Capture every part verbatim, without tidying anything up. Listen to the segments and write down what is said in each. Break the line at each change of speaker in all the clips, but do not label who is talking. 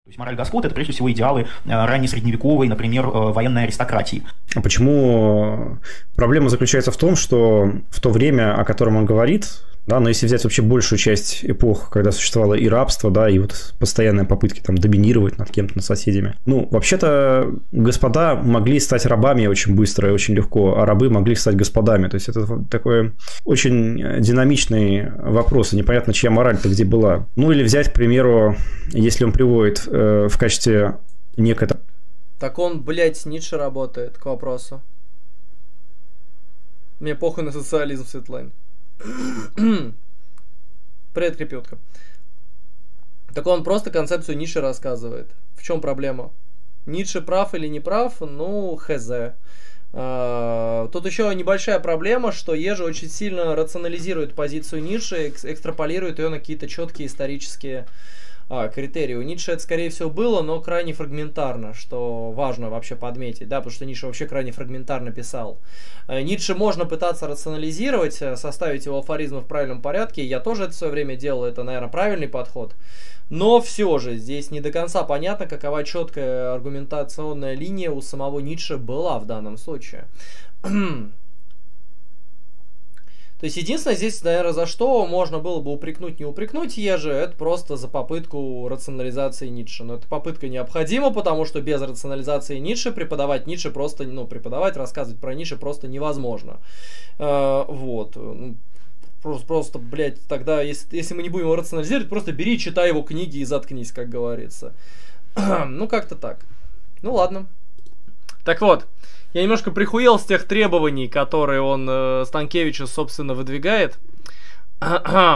То есть мораль господ — это прежде всего идеалы ранней средневековой, например, военной аристократии.
А почему проблема заключается в том, что в то время, о котором он говорит, да, но если взять вообще большую часть эпох, когда существовало и рабство, да, и вот постоянные попытки там доминировать над кем-то, над соседями, ну, вообще-то господа могли стать рабами очень быстро и очень легко, а рабы могли стать господами. То есть это такой очень динамичный вопрос, и непонятно, чья мораль-то где была. Ну, или взять, к примеру, если он приводит э, в качестве некой...
Так он, блядь, Ницше работает, к вопросу. Мне похуй на социализм, Светлайн. Привет, крепютка. Так он просто концепцию Ницше рассказывает. В чем проблема? Ницше прав или не прав? Ну, хз. А, тут еще небольшая проблема, что Ежи очень сильно рационализирует позицию Ницше, экс экстраполирует ее на какие-то четкие исторические а, критерии. У Ницше это, скорее всего, было, но крайне фрагментарно, что важно вообще подметить, да, потому что Ницше вообще крайне фрагментарно писал. Ницше можно пытаться рационализировать, составить его афоризмы в правильном порядке, я тоже это в свое время делал, это, наверное, правильный подход. Но все же здесь не до конца понятно, какова четкая аргументационная линия у самого Ницше была в данном случае. То есть единственное здесь, наверное, за что можно было бы упрекнуть, не упрекнуть Ежи, это просто за попытку рационализации Ницше. Но эта попытка необходима, потому что без рационализации Ницше преподавать Ницше просто, ну, преподавать, рассказывать про Ницше просто невозможно. Э, вот. Просто, просто, блядь, тогда, если, если мы не будем его рационализировать, просто бери, читай его книги и заткнись, как говорится. Ну, как-то так. Ну, ладно. Так вот. Я немножко прихуел с тех требований, которые он э, Станкевичу, собственно, выдвигает. Да,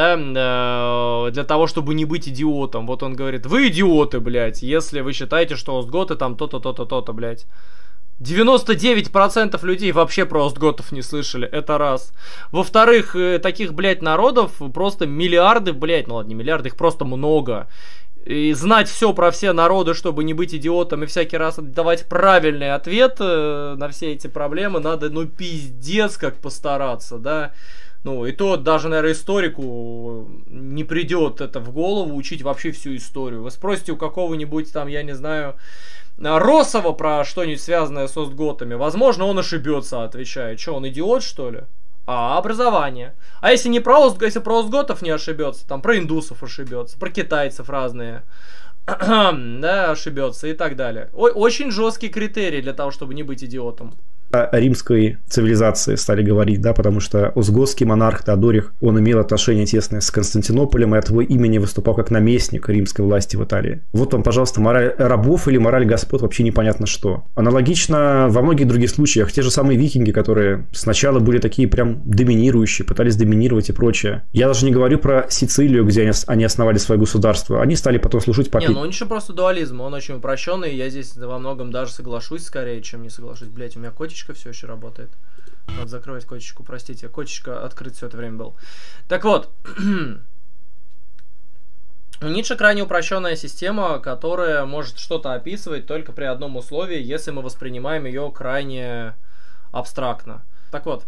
э, для того, чтобы не быть идиотом. Вот он говорит, вы идиоты, блядь, если вы считаете, что остготы там то-то, то-то, то-то, блядь. девяносто девять процентов людей вообще про остготов не слышали, это раз. Во-вторых, э, таких, блядь, народов просто миллиарды, блядь, ну ладно, не миллиарды, их просто много. И знать все про все народы, чтобы не быть идиотом и всякий раз давать правильный ответ э, на все эти проблемы, надо, ну, пиздец как постараться, да. Ну, и то даже, наверное, историку не придет это в голову, учить вообще всю историю. Вы спросите у какого-нибудь там, я не знаю, Росова про что-нибудь связанное с остготами, возможно, он ошибется, отвечает. Что, он идиот, что ли? А, образование. А если не про, Ост, если про остготов не ошибется, там про индусов ошибется, про китайцев разные, да, ошибется и так далее. Ой, очень жесткий критерий для того, чтобы не быть идиотом.
Римской цивилизации стали говорить, да, потому что узгосский монарх Теодорих, он имел отношения тесные с Константинополем и от его имени выступал как наместник римской власти в Италии. Вот вам, пожалуйста, мораль рабов или мораль господ, вообще непонятно что. Аналогично во многих других случаях, те же самые викинги, которые сначала были такие прям доминирующие, пытались доминировать и прочее. Я даже не говорю про Сицилию, где они, они основали свое государство, они стали потом служить по...
Не, ну он еще просто дуализм, он очень упрощенный, и я здесь во многом даже соглашусь скорее, чем не соглашусь. Блять, у меня котичка все еще работает. Надо закрывать котичку, простите. Котичка открыт все это время был. Так вот. У Ницше крайне упрощенная система, которая может что-то описывать только при одном условии, если мы воспринимаем ее крайне абстрактно. Так вот.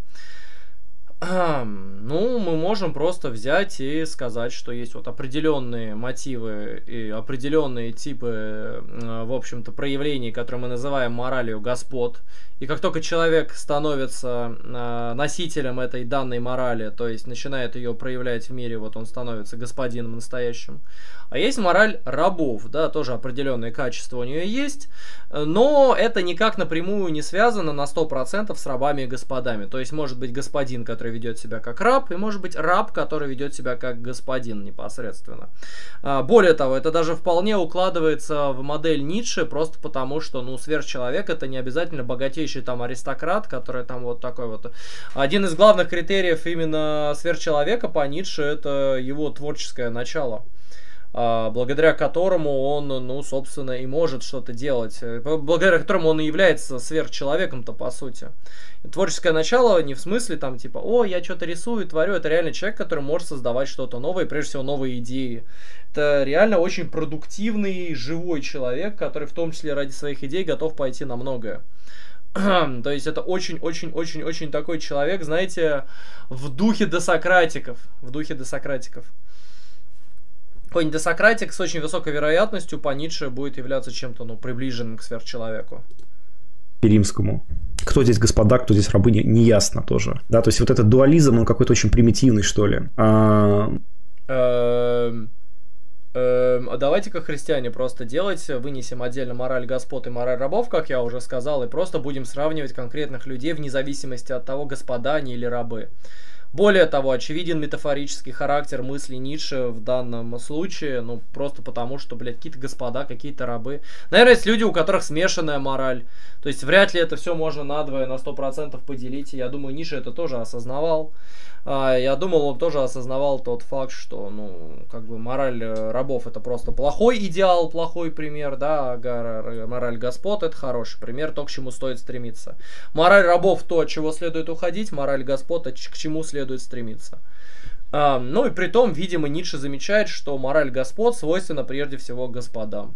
Ну, мы можем просто взять и сказать, что есть вот определенные мотивы и определенные типы, в общем-то, проявлений, которые мы называем моралью господ. И как только человек становится носителем этой данной морали, то есть начинает ее проявлять в мире, вот он становится господином настоящим. А есть мораль рабов, да, тоже определенные качества у нее есть, но это никак напрямую не связано на сто процентов с рабами и господами. То есть может быть господин, который ведет себя как раб, и может быть раб, который ведет себя как господин непосредственно. Более того, это даже вполне укладывается в модель Ницше, просто потому что, ну, сверхчеловек — это не обязательно богатейший там аристократ, который там вот такой вот. Один из главных критериев именно сверхчеловека по Ницше — это его творческое начало, благодаря которому он, ну, собственно, и может что-то делать, благодаря которому он и является сверхчеловеком-то, по сути. Творческое начало не в смысле там типа, о, я что-то рисую, творю, это реально человек, который может создавать что-то новое, прежде всего новые идеи. Это реально очень продуктивный, живой человек, который в том числе ради своих идей готов пойти на многое. То есть это очень-очень-очень-очень такой человек, знаете, в духе досократиков, в духе досократиков. какой-нибудь десократик с очень высокой вероятностью по Ницше будет являться чем-то, ну, приближенным к сверхчеловеку.
Римскому. Кто здесь господа, кто здесь рабы, не, не ясно тоже. Да, то есть вот этот дуализм, он какой-то очень примитивный, что ли. А...
Эм, эм, а давайте-ка, христиане, просто делать, вынесем отдельно мораль господ и мораль рабов, как я уже сказал, и просто будем сравнивать конкретных людей вне зависимости от того, господа они или рабы. Более того, очевиден метафорический характер мысли Ницше в данном случае, ну, просто потому, что, блядь, какие-то господа, какие-то рабы. Наверное, есть люди, у которых смешанная мораль. То есть, вряд ли это все можно надвое, на сто процентов поделить. И я думаю, Ницше это тоже осознавал. Я думал, он тоже осознавал тот факт, что, ну, как бы мораль рабов это просто плохой идеал, плохой пример, да, а мораль господ это хороший пример, то, к чему стоит стремиться. Мораль рабов то, от чего следует уходить, мораль господ, к чему следует стремиться. А, ну и при том, видимо, Ницше замечает, что мораль господ свойственна прежде всего господам.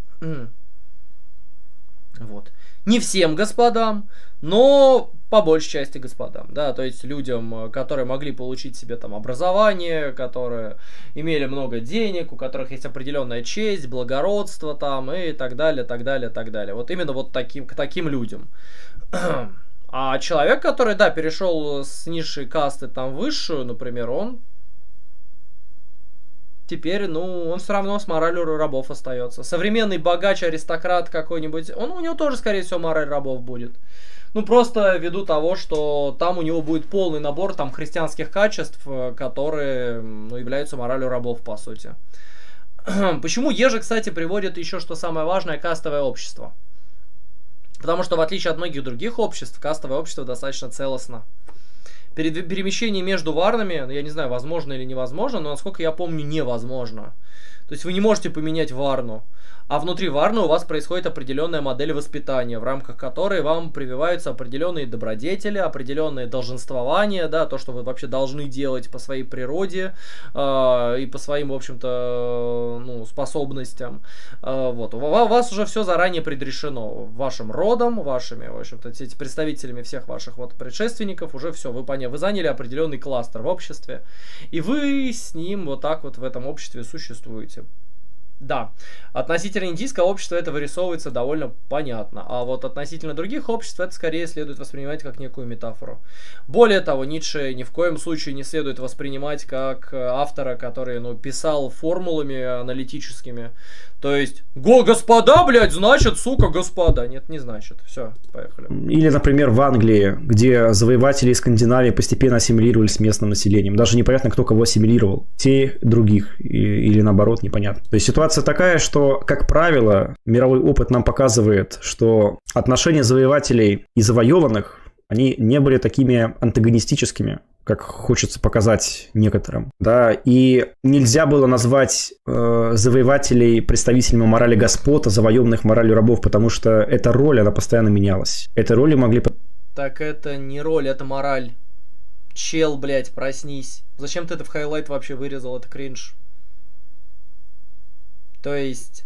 Вот. Не всем господам, но по большей части господам, да, то есть людям, которые могли получить себе там образование, которые имели много денег, у которых есть определенная честь, благородство там и так далее, так далее, так далее. Вот именно вот таким, к таким людям. А человек, который, да, перешел с низшей касты там в высшую, например, он теперь, ну, он все равно с моралью рабов остается. Современный богач-аристократ какой-нибудь, он, у него тоже, скорее всего, мораль рабов будет. Ну, просто ввиду того, что там у него будет полный набор там христианских качеств, которые, ну, являются моралью рабов, по сути. Почему Еже, кстати, приводит еще, что самое важное, кастовое общество? Потому что, в отличие от многих других обществ, кастовое общество достаточно целостно. Перед перемещением между варнами, я не знаю, возможно или невозможно, но, насколько я помню, невозможно. То есть вы не можете поменять варну. А внутри варны у вас происходит определенная модель воспитания, в рамках которой вам прививаются определенные добродетели, определенные долженствования, да, то, что вы вообще должны делать по своей природе э, и по своим, в общем-то, ну, способностям. Э, вот. У вас уже все заранее предрешено. Вашим родом, вашими, в общем-то, представителями всех ваших вот предшественников, уже все, вы поняли, вы заняли определенный кластер в обществе, и вы с ним вот так вот в этом обществе существуете. Да, относительно индийского общества это вырисовывается довольно понятно, а вот относительно других обществ это скорее следует воспринимать как некую метафору. Более того, Ницше ни в коем случае не следует воспринимать как автора, который, ну, писал формулами аналитическими. То есть, го, господа, блядь, значит, сука, господа. Нет, не значит. Все, поехали.
Или, например, в Англии, где завоеватели из Скандинавии постепенно ассимилировались с местным населением. Даже непонятно, кто кого ассимилировал. Те, других, или наоборот, непонятно. То есть ситуация такая, что, как правило, мировой опыт нам показывает, что отношения завоевателей и завоеванных, они не были такими антагонистическими, как хочется показать некоторым, да, и нельзя было назвать э, завоевателей представителями морали господ, а завоеванных моралью рабов, потому что эта роль, она постоянно менялась. Эти роли могли...
Так это не роль, это мораль. Чел, блядь, проснись. Зачем ты это в хайлайт вообще вырезал, это кринж. То есть...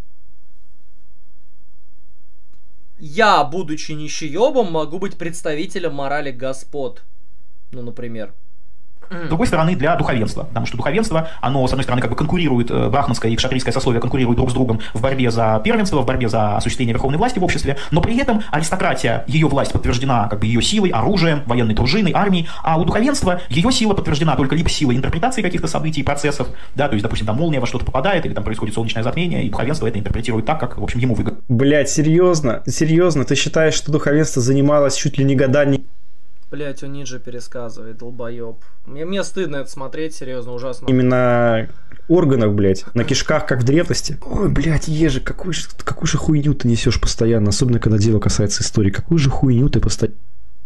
Я, будучи нищеёбом, могу быть представителем морали господ. Ну, например.
С другой стороны, для духовенства, потому что духовенство, оно, с одной стороны, как бы конкурирует, брахманское и кшатрийское сословие конкурируют друг с другом в борьбе за первенство, в борьбе за осуществление верховной власти в обществе, но при этом аристократия, ее власть подтверждена как бы ее силой, оружием, военной дружиной, армией, а у духовенства ее сила подтверждена только либо силой интерпретации каких-то событий и процессов, да, то есть, допустим, там молния во что-то попадает, или там происходит солнечное затмение, и духовенство это интерпретирует так, как, в общем, ему выгодно.
Блять, серьезно? Серьезно? Ты считаешь, что духовенство занималось чуть ли не гаданием?
Блять, он Ниже пересказывает, долбоеб. Мне, мне стыдно это смотреть, серьезно, ужасно.
Именно органах, блядь, на кишках, как в древности. Ой, блядь, Ежи, какую же, какую же хуйню ты несешь постоянно, особенно когда дело касается истории. Какую же хуйню ты постоянно...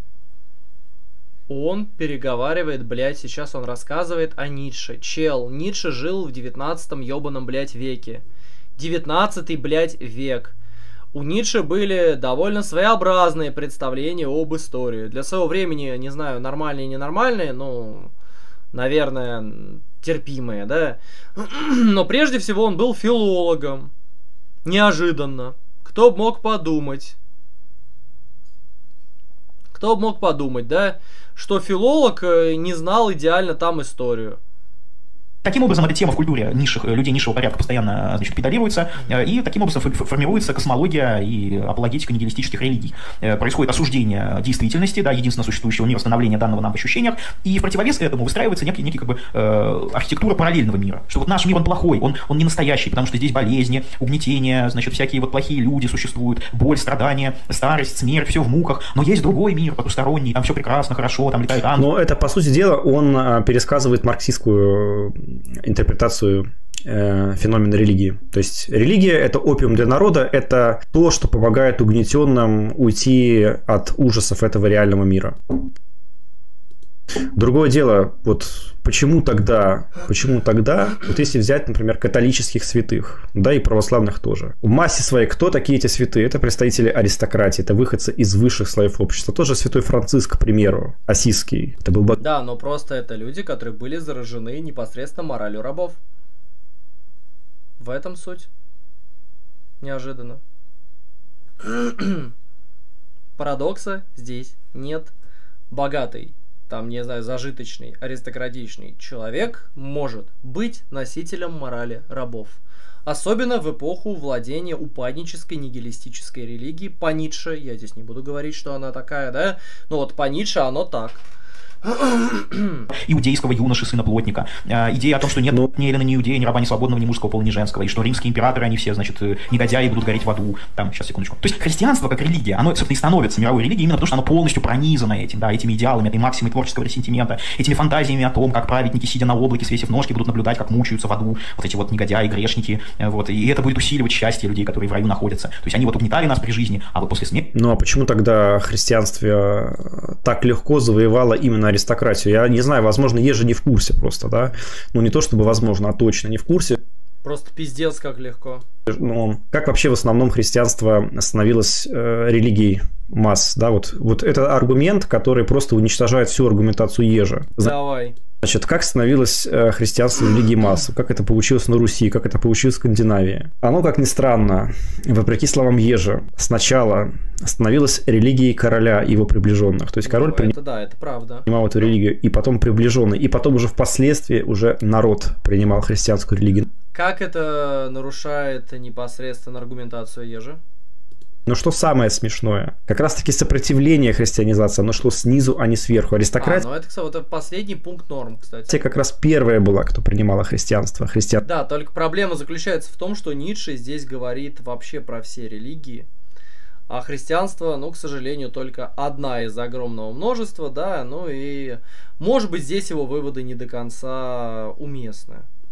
Он переговаривает, блядь, сейчас он рассказывает о Ницше. Чел, Ницше жил в девятнадцатом ебаном, блядь, веке. девятнадцатый, блядь, век. У Ницше были довольно своеобразные представления об истории. Для своего времени, не знаю, нормальные и ненормальные, ну, наверное, терпимые, да. Но прежде всего он был филологом. Неожиданно. Кто бы мог подумать? Кто бы мог подумать, да, что филолог не знал идеально там историю.
таким образом эта тема в культуре низших, людей низшего порядка постоянно, значит, педалируется, и таким образом формируется космология и апологетика нигилистических религий. Происходит осуждение действительности, да, единственно существующего мира, становления данного нам в ощущениях, и в противовес этому выстраивается некий, некий как бы, э, архитектура параллельного мира, что вот наш мир, он плохой, он, он не настоящий, потому что здесь болезни, угнетения, значит, всякие вот плохие люди существуют, боль, страдания, старость, смерть, все в муках, но есть другой мир, потусторонний, там все прекрасно, хорошо, там летают ангелы.
Но это, по сути дела, он пересказывает марксистскую интерпретацию феномена религии. То есть религия – это опиум для народа, это то, что помогает угнетенным уйти от ужасов этого реального мира. Другое дело, вот почему тогда, почему тогда, вот если взять, например, католических святых, да и православных тоже. В массе своей кто такие эти святые? Это представители аристократии, это выходцы из высших слоев общества. Тоже святой Франциск, к примеру, Ассизский. Это был...
Да, но просто это люди, которые были заражены непосредственно моралью рабов. В этом суть. Неожиданно. Парадокса здесь нет. Богатый, там, не знаю, зажиточный, аристократичный человек может быть носителем морали рабов. Особенно в эпоху владения упаднической нигилистической религии по Ницше. Я здесь не буду говорить, что она такая, да? Но вот по Ницше оно так.
Иудейского юноши, сына плотника. Идея о том, что нет
ну,
ни Эллина, ни иудея, ни раба, ни свободного, ни мужского пола, ни женского, и что римские императоры, они все, значит, негодяи, будут гореть в аду. Там, сейчас, секундочку. То есть христианство как религия, оно, собственно, и становится мировой религией именно потому, что оно полностью пронизано этим, да, этими идеалами, этой максимой творческого ресентимента, этими фантазиями о том, как праведники, сидя на облаке, свесив ножки, будут наблюдать, как мучаются в аду вот эти вот негодяи, грешники, вот, и это будет усиливать счастье людей, которые в раю находятся. То есть они вот угнетали нас при жизни, а вот после смерти...
Ну, а почему тогда христианство так легко завоевало именно аристократию? Я не знаю, возможно, Ежи не в курсе просто, да? Ну, не то чтобы возможно, а точно не в курсе.
Просто пиздец как легко.
Ну, как вообще в основном христианство становилось э, религией масс, да? Вот, вот это аргумент, который просто уничтожает всю аргументацию Ежа.
Давай.
Значит, как становилось христианство религией масс? Как это получилось на Руси? Как это получилось в Скандинавии? Оно, как ни странно, вопреки словам Ежа, сначала становилось религией короля и его приближенных. То есть король
ну,
принимал,
это да, это правда.
принимал эту религию, и потом приближенный, и потом уже впоследствии уже народ принимал христианскую религию.
Как это нарушает непосредственно аргументацию Ежа?
Но что самое смешное? Как раз-таки сопротивление христианизации, оно шло снизу, а не сверху. Аристократия...
А, ну это, кстати, вот это последний пункт норм, кстати.
Те как раз первая была, кто принимала христианство. Христиан...
Да, только проблема заключается в том, что Ницше здесь говорит вообще про все религии. А христианство, ну, к сожалению, только одна из огромного множества, да, ну и, может быть, здесь его выводы не до конца уместны.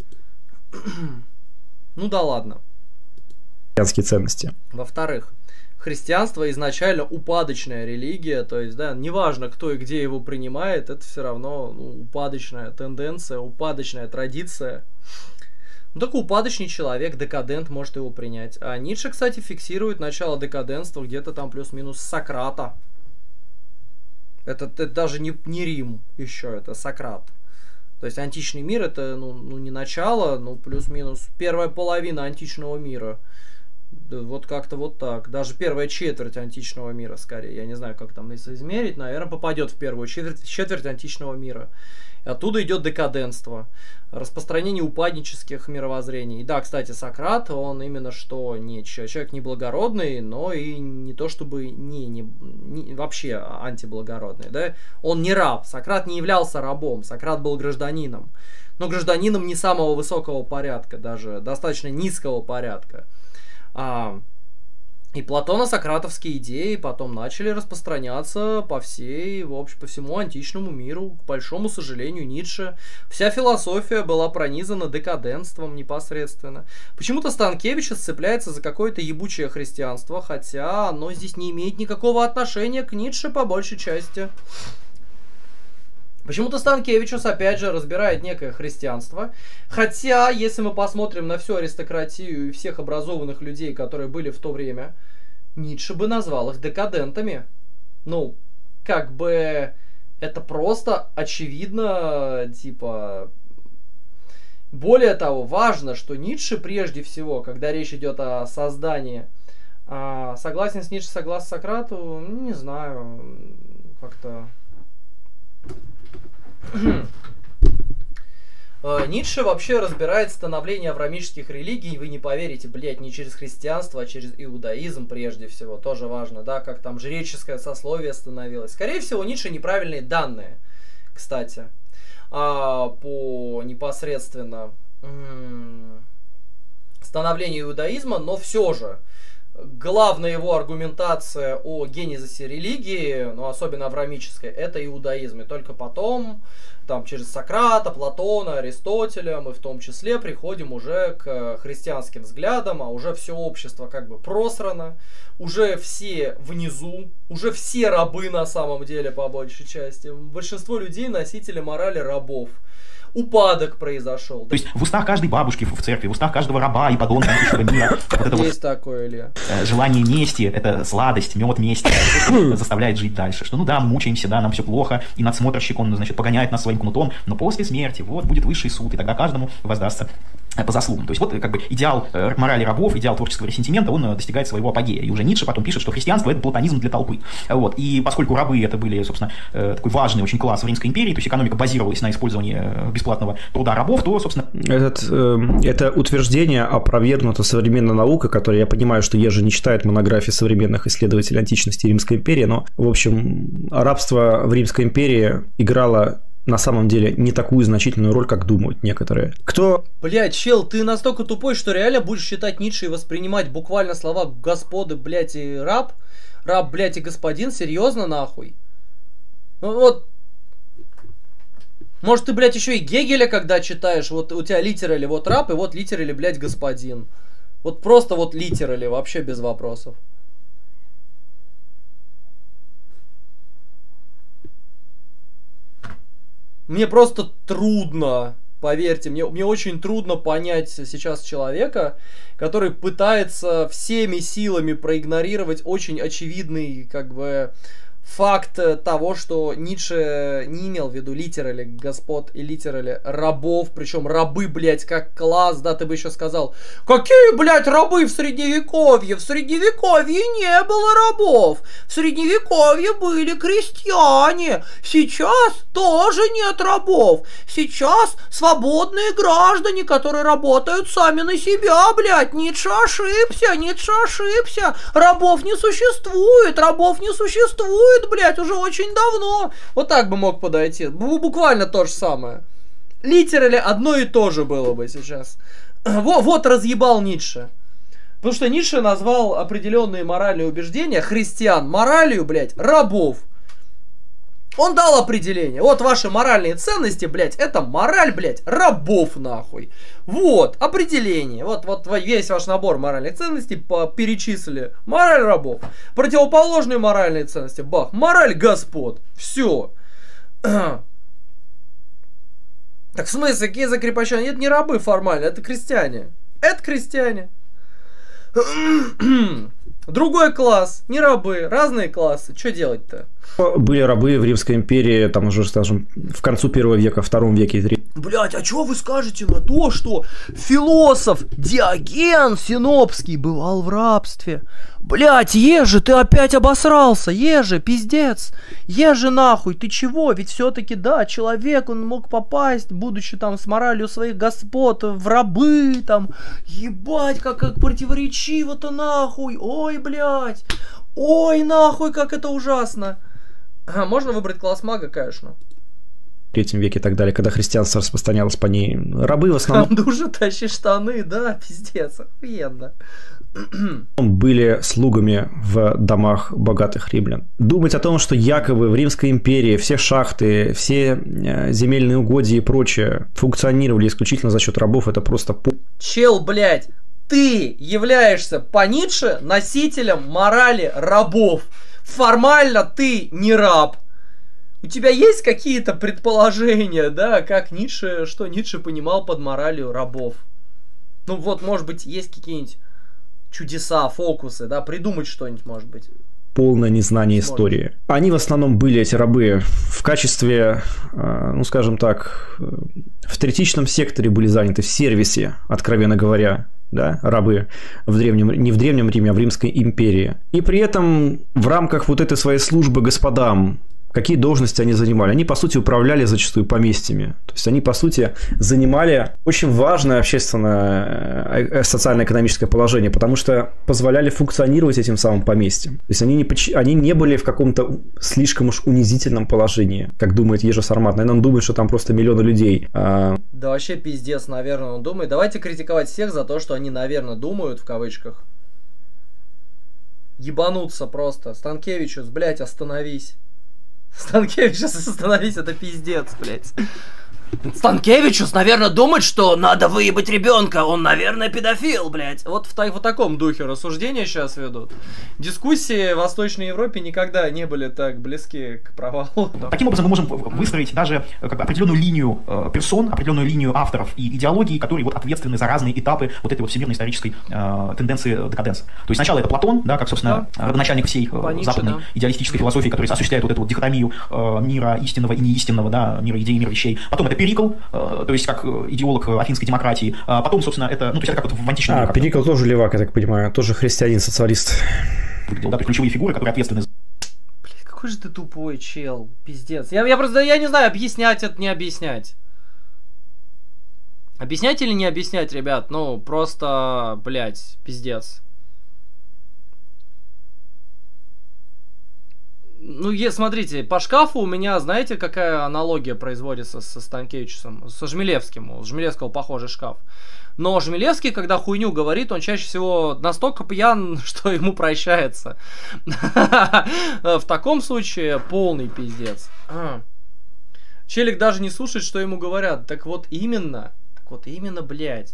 Ну да ладно.
Христианские ценности.
Во-вторых, христианство изначально упадочная религия, то есть, да, неважно, кто и где его принимает, это все равно ну, упадочная тенденция, упадочная традиция. Ну, только упадочный человек, декадент, может его принять. А Ницше, кстати, фиксирует начало декаденства где-то там плюс-минус Сократа. Это, это даже не, не Рим еще, это Сократ. То есть античный мир это ну, ну не начало, ну плюс-минус первая половина античного мира. Вот как-то вот так. Даже первая четверть античного мира, скорее. Я не знаю, как там если измерить. Наверное, попадет в первую четверть, четверть античного мира. И оттуда идет декаденство. Распространение упаднических мировоззрений. И да, кстати, Сократ, он именно что не человек неблагородный, но и не то чтобы не, не, не вообще антиблагородный. Да? Он не раб. Сократ не являлся рабом. Сократ был гражданином. Но гражданином не самого высокого порядка, даже достаточно низкого порядка. А, и платоно-сократовские идеи потом начали распространяться по всей, в общем, по всему античному миру. К большому сожалению, Ницше. Вся философия была пронизана декаденством непосредственно. Почему-то Станкевич цепляется за какое-то ебучее христианство, хотя оно здесь не имеет никакого отношения к Ницше по большей части. Почему-то Станкевичус, опять же, разбирает некое христианство. Хотя, если мы посмотрим на всю аристократию и всех образованных людей, которые были в то время, Ницше бы назвал их декадентами. Ну, как бы, это просто очевидно, типа... Более того, важно, что Ницше прежде всего, когда речь идет о создании... А, согласен с Ницше, согласен с Сократу, не знаю, как-то... Ницше вообще разбирает становление авраамических религий, вы не поверите, блядь, не через христианство, а через иудаизм прежде всего, тоже важно, да, как там жреческое сословие становилось. Скорее всего, у Ницше неправильные данные, кстати, а, по непосредственно м- становлению иудаизма, но все же главная его аргументация о генезисе религии, ну, особенно авраамической, это иудаизм, и только потом... Там через Сократа, Платона, Аристотеля мы в том числе приходим уже к христианским взглядам, а уже все общество как бы просрано, уже все внизу, уже все рабы на самом деле по большей части. Большинство людей носители морали рабов. Упадок произошел.
То есть в устах каждой бабушки в церкви, в устах каждого раба и подонка античного мира. Вот это
Есть
вот,
такое, Илья.
желание мести, это сладость, мед мести, заставляет жить дальше. Что ну да, мучаемся, да, нам все плохо, и надсмотрщик, он, значит, погоняет нас своим кнутом, но после смерти вот будет высший суд, и тогда каждому воздастся по заслугам. То есть вот как бы идеал морали рабов, идеал творческого ресентимента, он достигает своего апогея. И уже Ницше потом пишет, что христианство — это платонизм для толпы. Вот. И поскольку рабы это были, собственно, такой важный очень класс в Римской империи, то есть экономика базировалась на использовании бесплатного труда рабов, то, собственно...
Этот, э, это утверждение опровергнуто современной наукой, которая, я понимаю, что Ежи не читает монографии современных исследователей античности Римской империи, но, в общем, рабство в Римской империи играло на самом деле не такую значительную роль, как думают некоторые. Кто...
Блядь, чел, ты настолько тупой, что реально будешь считать Ницше и воспринимать буквально слова господы, блядь, и раб? Раб, блядь, и господин? Серьезно, нахуй? Ну вот... Может, ты, блядь, еще и Гегеля, когда читаешь, вот у тебя литерали вот раб, и вот литерали, блядь, господин. Вот просто вот литерали, вообще без вопросов. Мне просто трудно, поверьте, мне, мне очень трудно понять сейчас человека, который пытается всеми силами проигнорировать очень очевидный, как бы, факт того, что Ницше не имел в виду литерали господ и литерали рабов, причем рабы, блядь, как класс, да, ты бы еще сказал, какие, блядь, рабы в Средневековье? В Средневековье не было рабов, в Средневековье были крестьяне, сейчас тоже нет рабов, сейчас свободные граждане, которые работают сами на себя, блядь, Ницше ошибся, Ницше ошибся, рабов не существует, рабов не существует, блять, уже очень давно. Вот так бы мог подойти. Буквально то же самое. Литерали одно и то же было бы сейчас. Вот, вот разъебал Ницше. Потому что Ницше назвал определенные моральные убеждения христиан моралью, блять, рабов. Он дал определение. Вот ваши моральные ценности, блядь, это мораль, блядь, рабов, нахуй. Вот, определение. Вот, вот весь ваш набор моральных ценностей по перечислили. Мораль рабов. Противоположные моральные ценности. Бах. Мораль господ. Все. Так в смысле, какие закрепощения? Это не рабы формально, это крестьяне. Это крестьяне. Другой класс, не рабы, разные классы. Что делать-то?
Были рабы в Римской империи, там уже, скажем, в концу первого века, втором веке.
Блять, а что вы скажете на то, что философ Диоген Синопский бывал в рабстве? Блять, Ежи, ты опять обосрался, Ежи, пиздец. Ежи нахуй, ты чего? Ведь все-таки, да, человек, он мог попасть, будучи там с моралью своих господ, в рабы, там, ебать, как, как противоречиво-то нахуй, ой, блять, ой, нахуй, как это ужасно. А, можно выбрать класс мага, конечно.
В третьем веке и так далее, когда христианство распространялось по ней, рабы в основном...
Душу тащи штаны, да, пиздец, охуенно.
Были слугами в домах богатых римлян. Думать о том, что якобы в Римской империи все шахты, все земельные угодья и прочее функционировали исключительно за счет рабов, это просто...
Чел, блядь, ты являешься по Ницше носителем морали рабов. Формально ты не раб. У тебя есть какие-то предположения, да, как Ницше, что Ницше понимал под моралью рабов? Ну вот, может быть, есть какие-нибудь чудеса, фокусы, да, придумать что-нибудь, может быть.
Полное незнание истории. Они в основном были, эти рабы, в качестве, ну, скажем так, в третичном секторе были заняты, в сервисе, откровенно говоря, да, рабы в древнем, не в Древнем Риме, а в Римской империи. И при этом в рамках вот этой своей службы господам, какие должности они занимали? Они, по сути, управляли зачастую поместьями. То есть они, по сути, занимали очень важное общественное, социально-экономическое положение, потому что позволяли функционировать этим самым поместьям. То есть они не, они не были в каком-то слишком уж унизительном положении, как думает Ежи Сармат. Наверное, он думает, что там просто миллионы людей.
Да вообще пиздец, наверное, он думает. Давайте критиковать всех за то, что они, наверное, думают, в кавычках. Ебануться просто. Станкевичус, блядь, остановись. Станкевичус, остановись, это пиздец, блядь. Станкевичус, наверное, думает, что надо выебать ребенка, он, наверное, педофил, блядь. Вот в, та в таком духе рассуждения сейчас ведут. Дискуссии в Восточной Европе никогда не были так близки к провалу.
Таким образом, мы можем выстроить даже как бы определенную линию э, персон, определенную линию авторов и идеологии, которые вот ответственны за разные этапы вот этой вот всемирной исторической э, тенденции декаденса. То есть сначала это Платон, да, как, собственно, да. родоначальник всей э, Ницше, западной да. идеалистической философии, который осуществляет вот эту вот дихотомию э, мира истинного и неистинного, да, мира идей, мира вещей. Потом это Перикл, э, то есть как идеолог афинской демократии. А потом, собственно, это, ну, то есть это как вот в античном мире.
А, Перикл тоже левак, я так понимаю, тоже христианин-социалист.
Да, то есть ключевые фигуры, которые ответственны за...
Блин, какой же ты тупой, чел, пиздец. Я, я просто, я не знаю, объяснять это, не объяснять. Объяснять или не объяснять, ребят? Ну, просто, блядь, пиздец. Ну, е, смотрите, по шкафу у меня, знаете, какая аналогия производится со Станкевичусом? Со Жмелевским. У Жмелевского похожий шкаф. Но Жмелевский, когда хуйню говорит, он чаще всего настолько пьян, что ему прощается. В таком случае полный пиздец. Челик даже не слушает, что ему говорят. Так вот именно, так вот именно, блядь.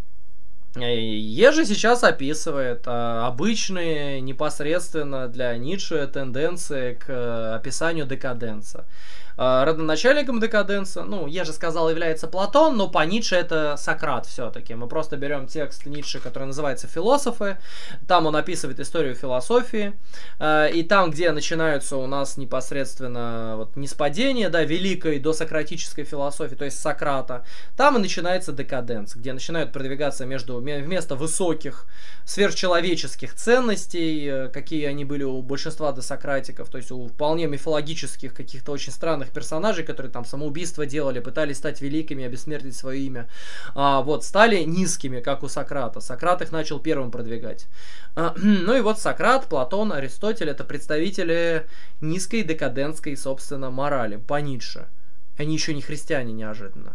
Ежи сейчас описывает а, обычные, непосредственно для Ницше тенденции к описанию декаденса. А, родоначальником декаденса, ну, я же сказал, является Платон, но по Ницше это Сократ все-таки. Мы просто берем текст Ницше, который называется «Философы». Там он описывает историю философии. А, и там, где начинаются у нас непосредственно вот, ниспадения, да, великой досократической философии, то есть Сократа, там и начинается декаденс, где начинают продвигаться между вместо высоких сверхчеловеческих ценностей, какие они были у большинства досократиков, то есть у вполне мифологических каких-то очень странных персонажей, которые там самоубийство делали, пытались стать великими, обессмертить свое имя, а, вот, стали низкими, как у Сократа. Сократ их начал первым продвигать. А, ну и вот Сократ, Платон, Аристотель — это представители низкой декадентской, собственно, морали, по Ницше. Они еще не христиане, неожиданно.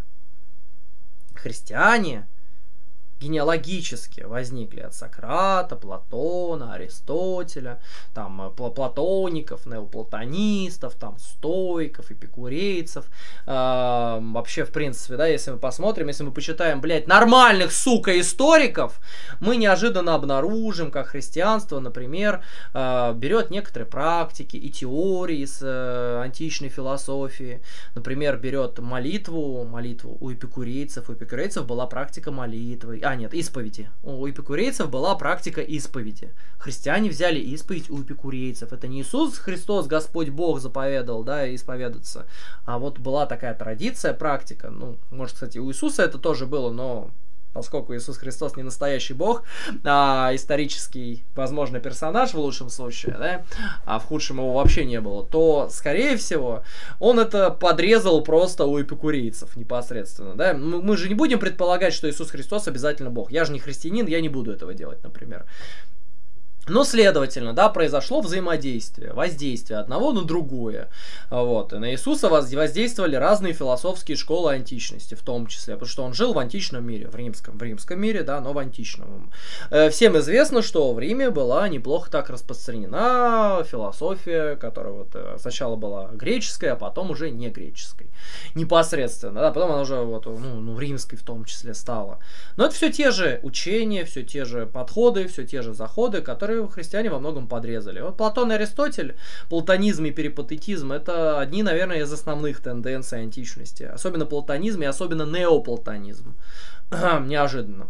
Христиане генеалогически возникли от Сократа, Платона, Аристотеля, там платоников, неоплатонистов, там стоиков, эпикурейцев. Э, вообще, в принципе, да, если мы посмотрим, если мы почитаем, блядь, нормальных, сука, историков, мы неожиданно обнаружим, как христианство, например, э, берет некоторые практики и теории из э, античной философии. Например, берет молитву, молитву у эпикурейцев. У эпикурейцев была практика молитвы. А, нет, исповеди. У эпикурейцев была практика исповеди. Христиане взяли исповедь у эпикурейцев. Это не Иисус Христос, Господь Бог, заповедал, да, исповедаться. А вот была такая традиция, практика. Ну, может, кстати, у Иисуса это тоже было, но поскольку Иисус Христос не настоящий Бог, а исторический, возможно, персонаж в лучшем случае, да, а в худшем его вообще не было, то, скорее всего, он это подрезал просто у эпикурейцев непосредственно, да. Мы же не будем предполагать, что Иисус Христос обязательно Бог. Я же не христианин, я не буду этого делать, например. Но, следовательно, да, произошло взаимодействие, воздействие одного на другое. Вот. И на Иисуса воздействовали разные философские школы античности, в том числе, потому что он жил в античном мире, в римском, в римском мире, да, но в античном. Всем известно, что в Риме была неплохо так распространена философия, которая вот сначала была греческая, а потом уже не греческой. Непосредственно, да, потом она уже вот, ну, ну, римской в том числе стала. Но это все те же учения, все те же подходы, все те же заходы, которые христиане во многом подрезали. Вот Платон и Аристотель, платонизм и перипатетизм — это одни, наверное, из основных тенденций античности. Особенно платонизм и особенно неоплатонизм. Неожиданно.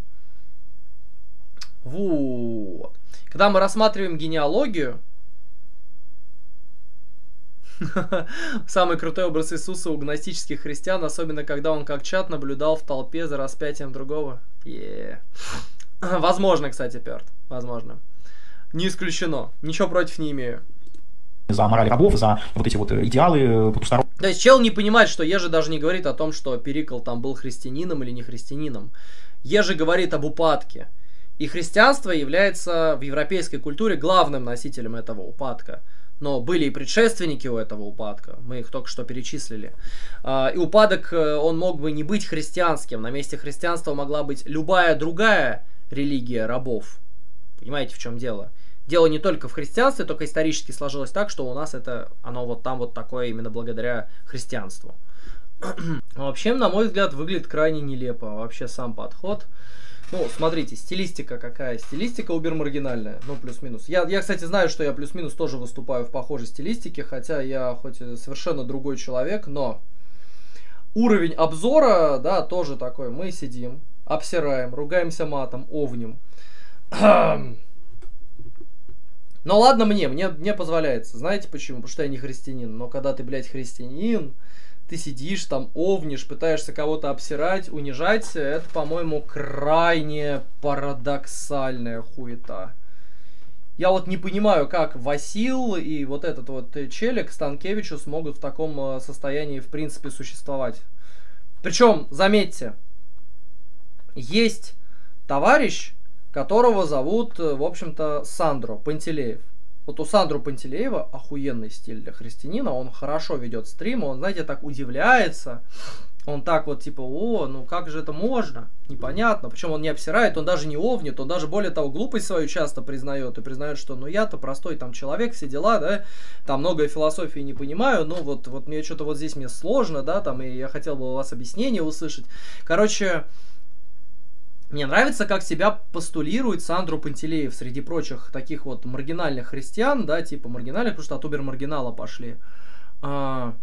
Вот. Когда мы рассматриваем генеалогию, самый крутой образ Иисуса у гностических христиан, особенно когда он как чад наблюдал в толпе за распятием другого. Yeah. Возможно, кстати, Перт. Возможно. Не исключено. Ничего против не имею.
за мораль рабов, за вот эти вот идеалы потусторонние.
То есть чел не понимает, что Ежи даже не говорит о том, что Перикл там был христианином или не христианином. Ежи говорит об упадке. И христианство является в европейской культуре главным носителем этого упадка. Но были и предшественники у этого упадка, мы их только что перечислили. И упадок, он мог бы не быть христианским, на месте христианства могла быть любая другая религия рабов. Понимаете, в чем дело? Дело не только в христианстве, только исторически сложилось так, что у нас это, оно вот там вот такое именно благодаря христианству. Вообще, на мой взгляд, выглядит крайне нелепо, вообще сам подход. Ну, смотрите, стилистика какая? Стилистика убер-маргинальная, ну, плюс-минус. Я, я, кстати, знаю, что я плюс-минус тоже выступаю в похожей стилистике, хотя я хоть и совершенно другой человек, но уровень обзора, да, тоже такой. Мы сидим, обсираем, ругаемся матом, овнем. Но ладно мне, мне, мне позволяется. Знаете почему? Потому что я не христианин. Но когда ты, блядь, христианин, ты сидишь там, овнишь, пытаешься кого-то обсирать, унижать, это, по-моему, крайне парадоксальная хуета. Я вот не понимаю, как Васил и вот этот вот челик Станкевичу смогут в таком состоянии, в принципе, существовать. Причем, заметьте, есть товарищ, которого зовут, в общем-то, Сандро Пантелеев. Вот у Сандро Пантелеева охуенный стиль для христианина, он хорошо ведет стримы, он, знаете, так удивляется, он так вот типа, о, ну как же это можно, непонятно, причем он не обсирает, он даже не овнит, он даже более того глупость свою часто признает, и признает, что ну я-то простой там человек, все дела, да, там многое философии не понимаю, ну вот, вот мне что-то вот здесь мне сложно, да, там, и я хотел бы у вас объяснение услышать, короче... Мне нравится, как себя постулирует Сандро Пантелеев среди прочих таких вот маргинальных христиан, да, типа маргинальных, потому что от убер-маргинала пошли. А,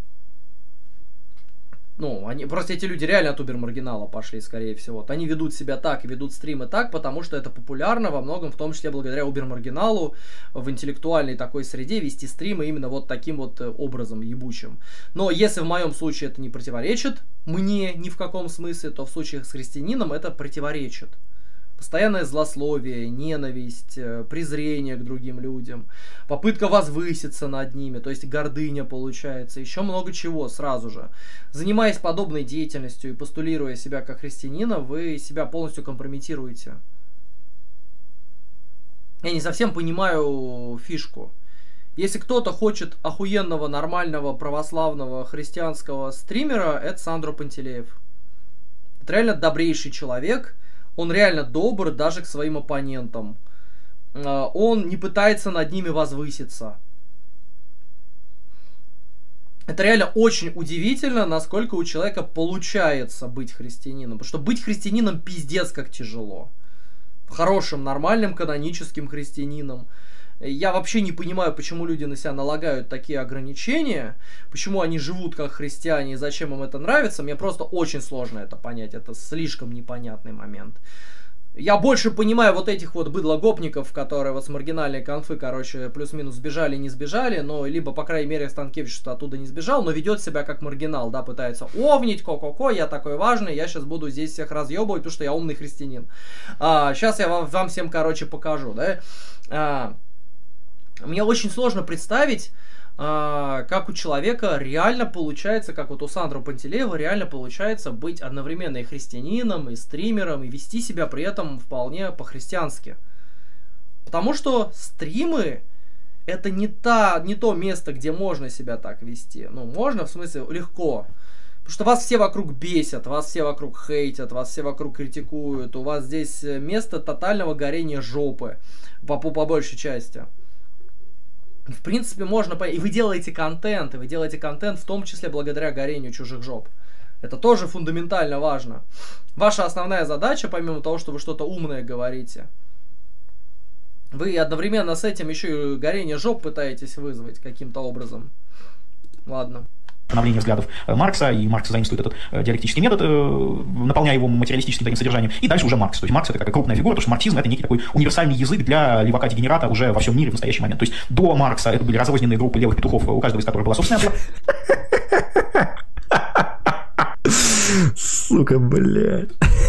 ну, они, просто эти люди реально от убер-маргинала пошли, скорее всего. Вот они ведут себя так и ведут стримы так, потому что это популярно во многом, в том числе благодаря убер-маргиналу в интеллектуальной такой среде вести стримы именно вот таким вот образом ебучим. Но если в моем случае это не противоречит мне ни в каком смысле, то в случае с христианином это противоречит. Постоянное злословие, ненависть, презрение к другим людям, попытка возвыситься над ними, то есть гордыня получается, еще много чего сразу же. Занимаясь подобной деятельностью и постулируя себя как христианина, вы себя полностью компрометируете. Я не совсем понимаю фишку. Если кто-то хочет охуенного, нормального, православного, христианского стримера, это Сандро Пантелеев. Это реально добрейший человек. Он реально добр даже к своим оппонентам. Он не пытается над ними возвыситься. Это реально очень удивительно, насколько у человека получается быть христианином. Потому что быть христианином пиздец как тяжело. Хорошим, нормальным, каноническим христианином. Я вообще не понимаю, почему люди на себя налагают такие ограничения, почему они живут как христиане и зачем им это нравится. Мне просто очень сложно это понять, это слишком непонятный момент. Я больше понимаю вот этих вот быдлогопников, которые вот с маргинальной конфы, короче, плюс-минус сбежали, не сбежали, но либо, по крайней мере, Станкевич что оттуда не сбежал, но ведет себя как маргинал, да, пытается овнить, ко-ко-ко, я такой важный, я сейчас буду здесь всех разъебывать, потому что я умный христианин. А, сейчас я вам, вам всем, короче, покажу, да. А, Мне очень сложно представить, э, как у человека реально получается, как вот у Сандро Пантелеева реально получается быть одновременно и христианином, и стримером, и вести себя при этом вполне по-христиански. Потому что стримы это не, та, не то место, где можно себя так вести. Ну, можно, в смысле, легко. Потому что вас все вокруг бесят, вас все вокруг хейтят, вас все вокруг критикуют. У вас здесь место тотального горения жопы, по, по, по большей части. В принципе, можно... И вы делаете контент, и вы делаете контент в том числе благодаря горению чужих жоп. Это тоже фундаментально важно. Ваша основная задача, помимо того, что вы что-то умное говорите, вы одновременно с этим еще и горение жоп пытаетесь вызвать каким-то образом. Ладно.
Становление взглядов Маркса, и Маркс заимствует этот э, диалектический метод, э, наполняя его материалистическим таким содержанием, и дальше уже Маркс. То есть Маркс это как крупная фигура, потому что марксизм это некий такой универсальный язык для левака-дегенерата уже во всем мире в настоящий момент. То есть до Маркса это были разрозненные группы левых петухов, у каждого из которых была собственная...
Сука, блядь.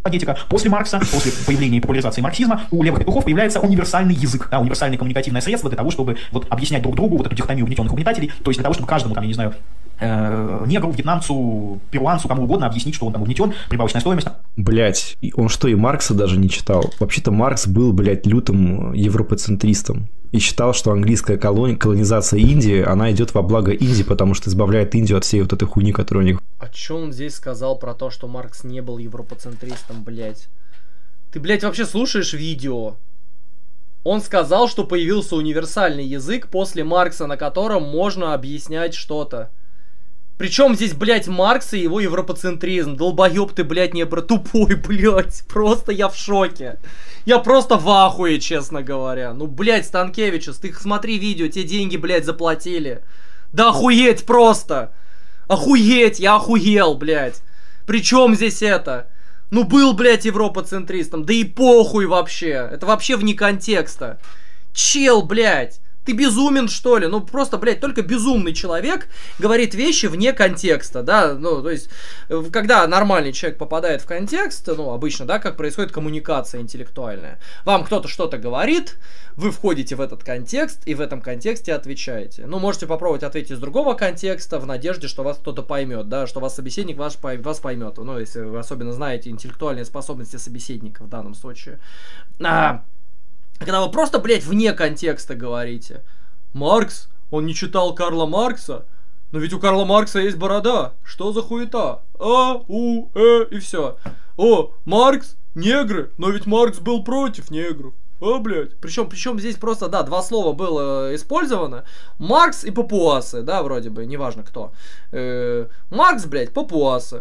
апологетика. После Маркса, после появления и популяризации марксизма, у левых петухов появляется универсальный язык, да, универсальное коммуникативное средство для того, чтобы вот объяснять друг другу вот эту дихотомию угнетенных угнетателей, то есть для того, чтобы каждому, там, я не знаю, э, негру, вьетнамцу, перуанцу, кому угодно объяснить, что он там угнетен, прибавочная стоимость.
Блять, он что, и Маркса даже не читал? Вообще-то Маркс был, блядь, лютым европоцентристом и считал, что английская колони... колонизация Индии, она идет во благо Индии, потому что избавляет Индию от всей вот этой хуйни, которая у них...
А чё он здесь сказал про то, что Маркс не был европоцентристом, блядь? Ты, блядь, вообще слушаешь видео? Он сказал, что появился универсальный язык после Маркса, на котором можно объяснять что-то. Причем здесь, блядь, Маркс и его европоцентризм. Долбоёб ты, блядь, не про тупой, блядь. Просто я в шоке. Я просто в ахуе, честно говоря. Ну, блядь, Станкевичус, ты смотри видео, тебе деньги, блядь, заплатили. Да охуеть просто. Охуеть, я охуел, блядь. Причем здесь это? Ну, был, блядь, европоцентристом. Да и похуй вообще. Это вообще вне контекста. Чел, блядь. Ты безумен, что ли? Ну, просто, блядь, только безумный человек говорит вещи вне контекста, да? Ну, то есть, когда нормальный человек попадает в контекст, ну, обычно, да, как происходит коммуникация интеллектуальная. Вам кто-то что-то говорит, вы входите в этот контекст и в этом контексте отвечаете. Ну, можете попробовать ответить из другого контекста в надежде, что вас кто-то поймет, да, что вас собеседник ваш, вас поймет. Ну, если вы особенно знаете интеллектуальные способности собеседника в данном случае. А, когда вы просто, блядь, вне контекста говорите. Маркс? Он не читал Карла Маркса? Но ведь у Карла Маркса есть борода. Что за хуета? А, У, Э и все. О, Маркс? Негры? Но ведь Маркс был против негров. А, блядь. Причем, причем здесь просто, да, два слова было использовано. Маркс и папуасы, да, вроде бы, неважно кто. Э, Маркс, блядь, папуасы.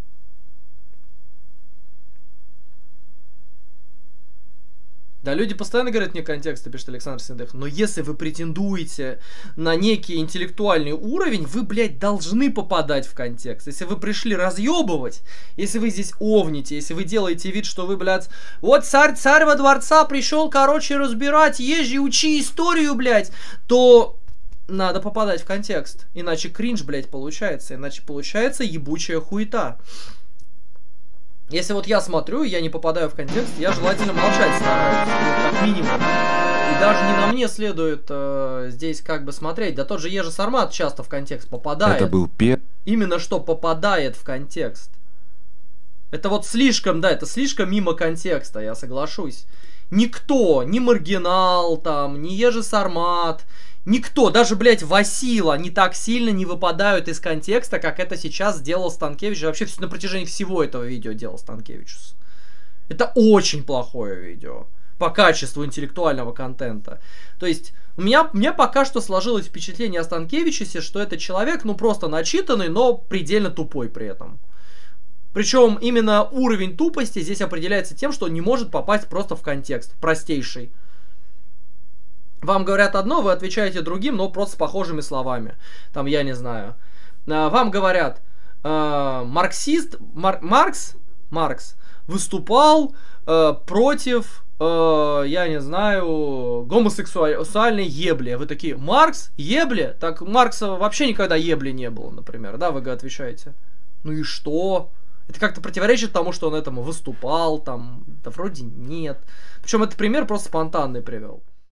Да, люди постоянно говорят вне контекста, пишет Александр Синдых. Но если вы претендуете на некий интеллектуальный уровень, вы, блядь, должны попадать в контекст. Если вы пришли разъебывать, если вы здесь овните, если вы делаете вид, что вы, блядь, вот царь, царь во дворца пришел, короче, разбирать, езжи, учи историю, блядь, то надо попадать в контекст. Иначе кринж, блядь, получается. Иначе получается ебучая хуета. Если вот я смотрю, я не попадаю в контекст, я желательно молчать стараюсь, ну, как минимум. И даже не на мне следует э, здесь как бы смотреть. Да тот же Ежи Сармат часто в контекст попадает.
Это был пе...
Именно что попадает в контекст. Это вот слишком, да, это слишком мимо контекста, я соглашусь. Никто, ни Маргинал там, ни Ежи Сармат, никто, даже, блядь, Васила не так сильно не выпадают из контекста, как это сейчас сделал Станкевич. Вообще на протяжении всего этого видео делал Станкевичус. Это очень плохое видео по качеству интеллектуального контента. То есть у меня, у меня пока что сложилось впечатление о Станкевичусе, что это человек, ну, просто начитанный, но предельно тупой при этом. Причем именно уровень тупости здесь определяется тем, что он не может попасть просто в контекст, простейший. Вам говорят одно, вы отвечаете другим, но просто с похожими словами. Там, я не знаю. Вам говорят, э, марксист, Мар, Маркс, Маркс выступал э, против, э, я не знаю, гомосексуальной ебли. Вы такие, Маркс, ебли? Так Маркса вообще никогда ебли не было, например. Да, вы отвечаете. Ну и что? Это как-то противоречит тому, что он этому выступал, там, да вроде нет. Причем этот пример просто спонтанный привел.